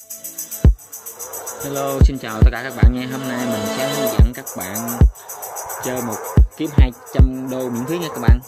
Hello, xin chào tất cả các bạn nha. Hôm nay mình sẽ hướng dẫn các bạn chơi một kiếm 200 đô miễn phí nha các bạn.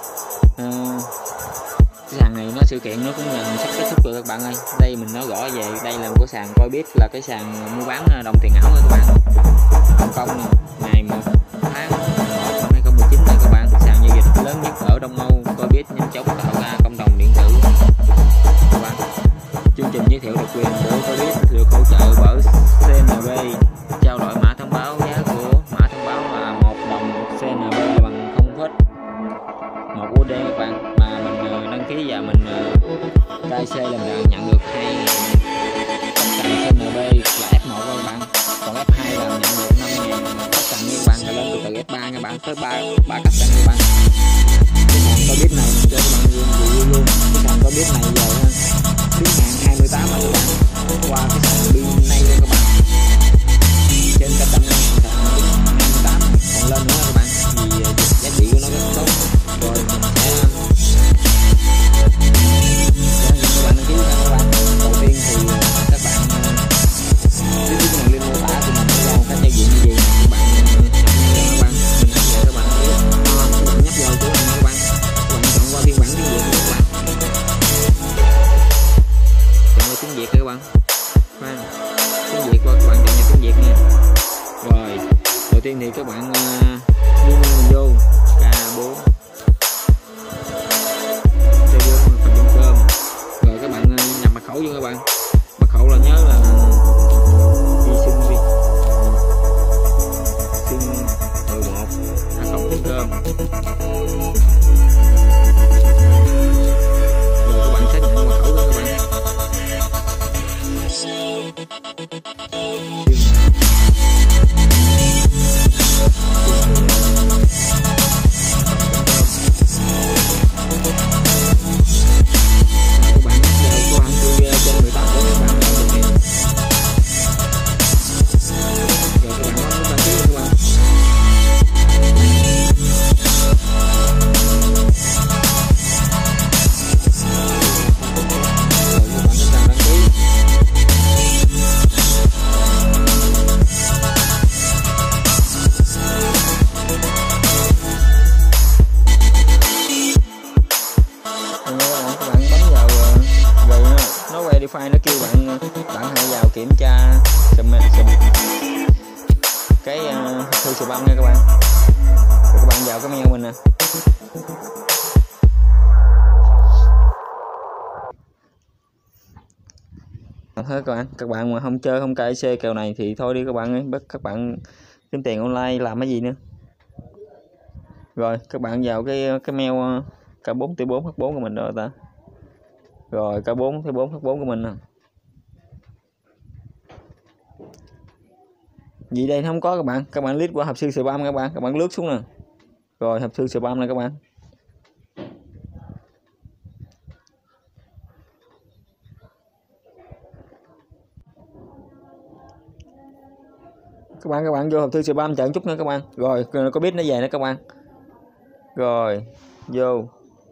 Cái sàn này nó sự kiện nó cũng gần sắp kết thúc rồi các bạn ơi. Đây mình nói rõ về đây là một cái sàn Coinbit, là cái sàn mua bán đồng tiền ảo nha các bạn. Hồng Kông ngày 1 tháng 1 năm 2019 này các bạn. Sàn giao dịch lớn nhất ở Đông Âu. Coinbit nhanh chóng tạo ra cộng đồng điện tử các bạn. Chương trình giới thiệu độc quyền của Coinbit được hỗ trợ bởi CNB. Trao đổi mã thông báo, giá của mã thông báo là 1 đồng CNB bằng 0,1 USD các bạn. Mà mình đăng ký và mình KC lần đầu nhận được 2 tất cả CNB là F1 các bạn. Còn F2 là nhận được 5.000 tất cả các bạn, là lên từ F3 các bạn tới 3 cấp tầng các bạn. Cái sàn Coinbit này mình cho các bạn review luôn. Cái sàn Coinbit này giờ đứng hàng 28 mà các bạn, qua cái sàn bên này luôn các bạn, trên cả trăm sàn 28 còn lên nữa các bạn, vì giá trị của nó rất tốt. Rồi mình sẽ các bạn đăng ký các bạn. Đầu tiên thì các bạn cái đường link mô tả của mình có một cách giao diện như vậy các bạn, các bạn mình hãy để các bạn nhấp vào chỗ này các bạn chọn qua phiên bản tiếng Việt các bạn, chọn qua tiếng Việt các bạn, tiếng Việt qua các bạn chọn nhập tiếng Việt nha. Rồi đầu tiên thì các bạn vô K4 T4 rồi các bạn nhập mật khẩu vô các bạn. Mật khẩu là nhớ là xưng 11 cơm. Rồi các bạn xác nhận mật khẩu đó các bạn. Nó kêu bạn hãy vào kiểm tra cái thư spam nha các bạn. Rồi các bạn vào cái mail mình nè. Thôi các bạn mà không chơi không cài KC kèo này thì thôi đi các bạn ơi, bắt các bạn kiếm tiền online làm cái gì nữa. Rồi các bạn vào cái mail K4T4H4 của mình rồi ta. Rồi K4T4H4 của mình nè. Vì đây không có các bạn click qua hộp thư spam các bạn lướt xuống nè. Rồi hộp thư spam này các bạn. Các bạn vô hộp thư spam chờ một chút nữa các bạn. Rồi có biết nó về nữa các bạn. Rồi vô.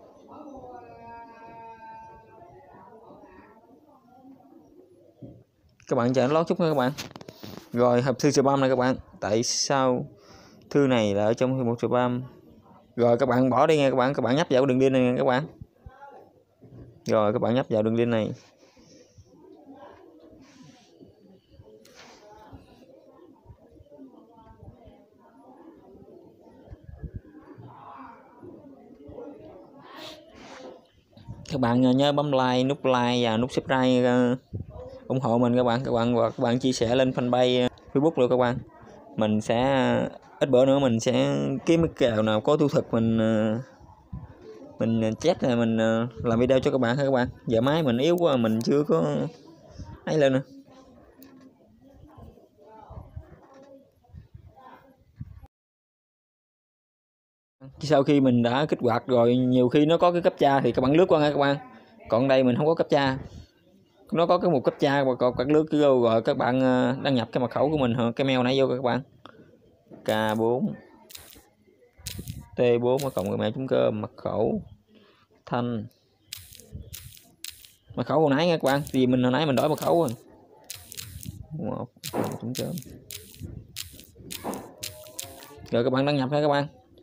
Các bạn chờ nó lót chút nữa các bạn. Rồi hộp thư spam này các bạn. Tại sao thư này là ở trong một spam? Rồi các bạn bỏ đi nha các bạn. Các bạn nhấp vào đường link này nha các bạn. Rồi các bạn nhấp vào đường link này. Các bạn nhớ bấm nút like và nút subscribe ủng hộ mình các bạn. Các bạn chia sẻ lên fanpage Facebook luôn các bạn. Mình sẽ ít bữa nữa mình sẽ kiếm cái kèo nào có thu thực mình chết rồi mình làm video cho các bạn. Giờ máy mình yếu quá, mình chưa có ấy lên nữa. Sau khi mình đã kích hoạt rồi, nhiều khi nó có cái captcha thì các bạn lướt qua nha các bạn. Còn đây mình không có captcha, nó có cái mục captcha và còn các lướt cứ vô rồi các bạn đăng nhập cái mật khẩu của mình, cái mail nãy vô các bạn. K4 T4 mật khẩu Thanh, mật khẩu hồi nãy nha các bạn, vì mình hồi nãy mình đổi mật khẩu rồi. một trống cơm. Rồi các bạn đăng nhập nha các bạn.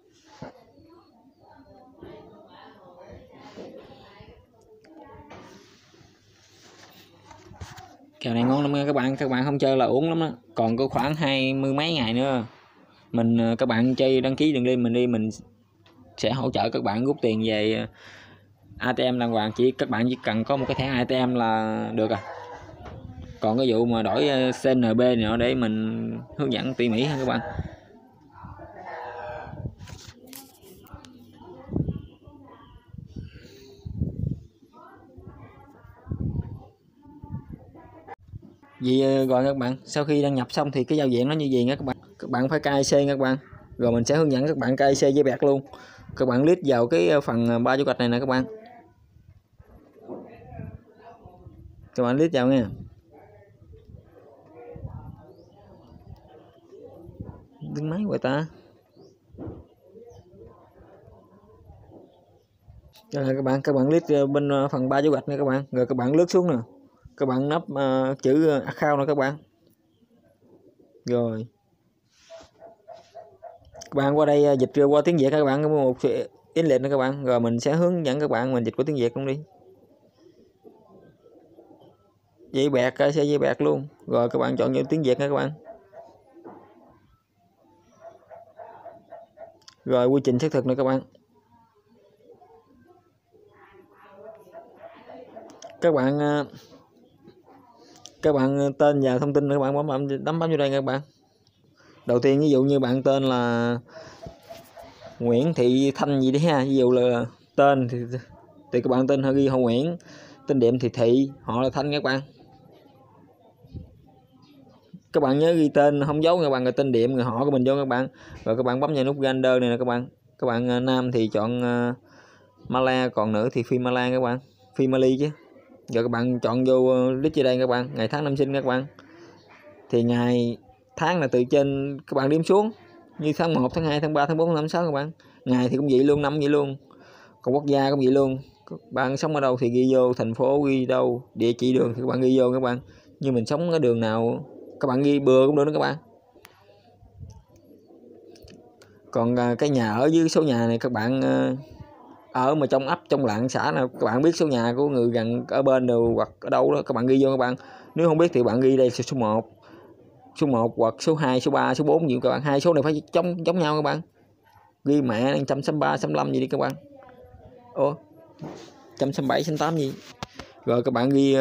Kèo này ngon lắm nha các bạn không chơi là uống lắm đó. Còn có khoảng 20 mấy ngày nữa mình các bạn chơi đăng ký đừng đi, mình sẽ hỗ trợ các bạn rút tiền về ATM đàng hoàng. Các bạn chỉ cần có một cái thẻ ATM là được à. Còn cái vụ mà đổi CNB này nọ để mình hướng dẫn tỉ mỉ ha các bạn. Vì rồi các bạn, sau khi đăng nhập xong thì cái giao diện nó như gì nha các bạn. Các bạn phải cài IC nha các bạn. Rồi mình sẽ hướng dẫn các bạn cài IC với bẹt luôn. Các bạn click vào cái phần 3 dấu gạch này nè các bạn. Các bạn click vào nha. Đứng máy vậy ta. Rồi các bạn click bên phần 3 dấu gạch này các bạn. Rồi các bạn lướt xuống nè. Các bạn nắp chữ account nè các bạn. Rồi các bạn qua đây dịch qua tiếng Việt các bạn có một yến lịch nữa các bạn. Rồi mình sẽ hướng dẫn các bạn mình dịch qua tiếng Việt luôn đi. Dây bẹt sẽ dây bẹt luôn. Rồi các bạn chọn vô tiếng Việt nha các bạn. Rồi quy trình xác thực nữa các bạn. Các bạn tên và thông tin các bạn bấm vô đây các bạn. Đầu tiên ví dụ như bạn tên là Nguyễn Thị Thanh gì đấy ha, ví dụ là tên thì các bạn tên họ ghi họ Nguyễn, tên đệm thì Thị, họ là Thanh các bạn. Các bạn nhớ ghi tên không dấu các bạn, rồi tên đệm người họ của mình vô các bạn. Rồi các bạn bấm vào nút gender này nè các bạn. Các bạn nam thì chọn Mala, còn nữ thì Phi Mala các bạn, Phi Mali chứ. Rồi các bạn chọn vô list dưới đây các bạn, ngày tháng năm sinh các bạn. Thì ngày tháng là từ trên các bạn đếm xuống, như tháng 1, tháng 2, tháng 3, tháng 4, tháng 5, tháng 6 các bạn. Ngày thì cũng vậy luôn, năm vậy luôn. Còn quốc gia cũng vậy luôn. Các bạn sống ở đâu thì ghi vô, thành phố ghi đâu, địa chỉ đường thì các bạn ghi vô các bạn. Như mình sống ở đường nào các bạn ghi bừa cũng được đó các bạn. Còn cái nhà ở dưới số nhà này các bạn ở mà trong ấp, trong làng, xã nào các bạn biết số nhà của người gần ở bên đâu hoặc ở đâu đó các bạn ghi vô các bạn. Nếu không biết thì bạn ghi đây số 1, hoặc số 2, số 3, số 4 nhiều các bạn. Hai số này phải giống nhau các bạn. Ghi mẹ 163, 65 gì đi các bạn. 167, 68 gì. Rồi các bạn ghi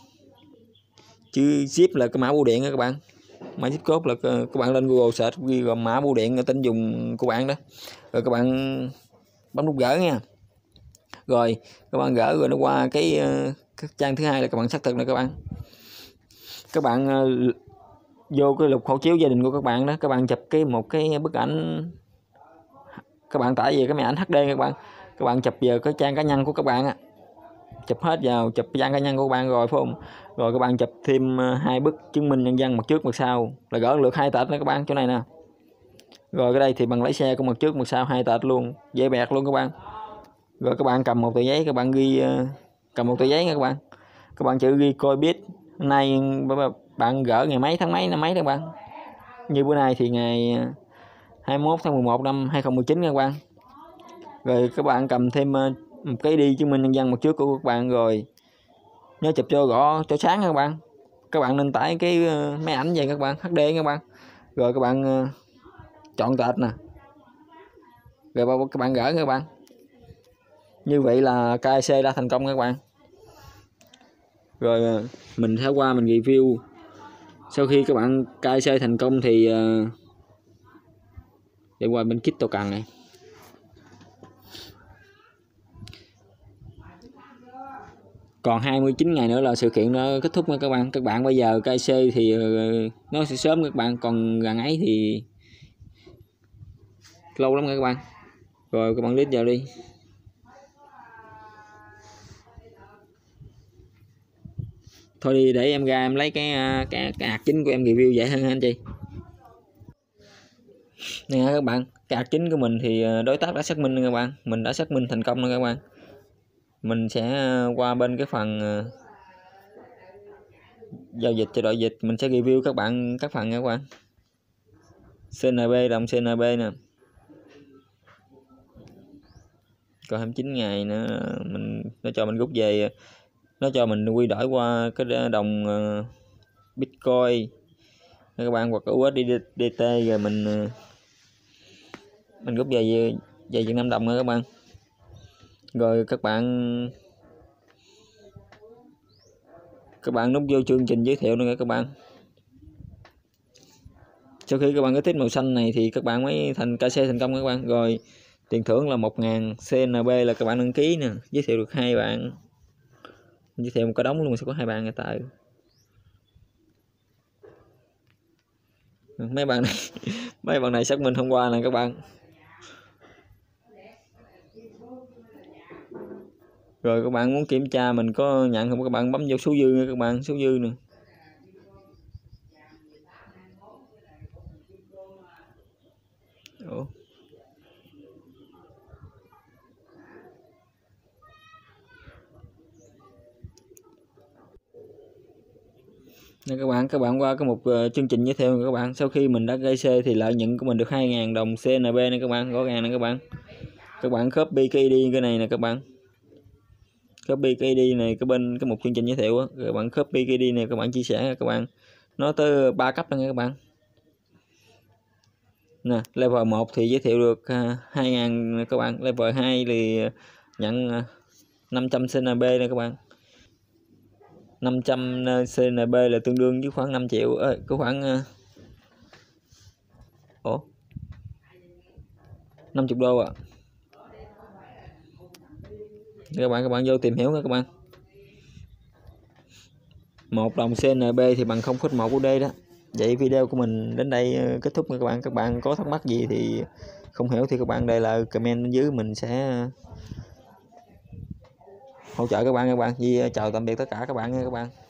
chữ zip là cái mã bưu điện đó các bạn. Mã zip code là các bạn lên Google search ghi gồm mã bưu điện tên dùng của bạn đó. Rồi các bạn bấm nút gỡ nha. Rồi các bạn gỡ rồi nó qua cái trang thứ hai là các bạn xác thực này các bạn. Các bạn vô cái lục hộ chiếu gia đình của các bạn đó, các bạn chụp một cái bức ảnh, các bạn tải về cái máy ảnh HD các bạn. Các bạn chụp về cái trang cá nhân của các bạn á, chụp hết vào chụp trang cá nhân của các bạn rồi phải không? Rồi các bạn chụp thêm 2 bức chứng minh nhân dân mặt trước mặt sau là gỡ được 2 tệp nữa các bạn, chỗ này nè. Rồi cái đây thì bằng lái xe của mặt trước mặt sau 2 tệp luôn, dễ bẹt luôn các bạn. Rồi các bạn cầm một tờ giấy, các bạn ghi cầm một tờ giấy nha các bạn. Các bạn chữ ghi coi biết nay bạn gỡ ngày mấy tháng mấy năm mấy các bạn. Như bữa nay thì ngày 21 tháng 11 năm 2019 các bạn. Rồi các bạn cầm thêm một cái đi chứng minh nhân dân một trước của các bạn. Rồi nhớ chụp cho rõ cho sáng các bạn. Các bạn nên tải cái máy ảnh về các bạn, HD các bạn. Rồi các bạn chọn tệp nè, rồi các bạn gỡ các bạn. Như vậy là KIC đã thành công các bạn. Rồi mình sẽ qua mình review. Sau khi các bạn KIC thành công thì để qua bên kit token này. Còn 29 ngày nữa là sự kiện nó kết thúc nha các bạn. Các bạn bây giờ KIC thì nó sẽ sớm các bạn, còn gần ấy thì lâu lắm nha các bạn. Rồi các bạn click vào đi. Thôi đi để em ra em lấy cái hạt chính của em review vậy hơn anh chị. Nè các bạn, cái hạt chính của mình thì đối tác đã xác minh các bạn. Mình đã xác minh thành công rồi các bạn. Mình sẽ qua bên cái phần giao dịch cho đội dịch. Mình sẽ review các bạn các phần nha các bạn. CNB, đồng CNB nè, còn 29 ngày nữa nó cho mình rút về, nó cho mình quy đổi qua cái đồng Bitcoin các bạn, hoặc USDT, rồi mình rút về Việt Nam đồng nữa các bạn. Rồi các bạn nút vô chương trình giới thiệu nữa các bạn. Sau khi các bạn có tích màu xanh này thì các bạn mới thành KC thành công các bạn. Rồi tiền thưởng là 1.000 CNB là các bạn đăng ký nè, giới thiệu được 2 bạn, giới thiệu một cái đống luôn sẽ có 2 bạn người ta. Mấy bạn này xác minh hôm qua nè các bạn. Rồi các bạn muốn kiểm tra mình có nhận không, các bạn bấm vô số dư nha các bạn, số dư nè. Ủa. Nè các bạn qua cái mục chương trình giới thiệu các bạn. Sau khi mình đã gây C thì lợi nhuận của mình được 2.000 đồng CNB này các bạn, rõ ràng nè các bạn. Các bạn copy cái ID cái này nè các bạn. Copy cái ID này cái bên cái mục chương trình giới thiệu á, các bạn copy cái ID này các bạn chia sẻ các bạn. Nó tới 3 cấp nha các bạn. Nè, level 1 thì giới thiệu được 2.000 các bạn, level 2 thì nhận 500 CNB này các bạn. 500 CNB là tương đương với khoảng 5 triệu, có khoảng 50 đô ạ. Các bạn vô tìm hiểu nha các bạn. 1 đồng CNB thì bằng 0,1 USD đó. Vậy video của mình đến đây kết thúc nha các bạn. Các bạn có thắc mắc gì thì không hiểu thì các bạn đây là comment bên dưới, mình sẽ hỗ trợ các bạn. Chào tạm biệt tất cả các bạn nha các bạn.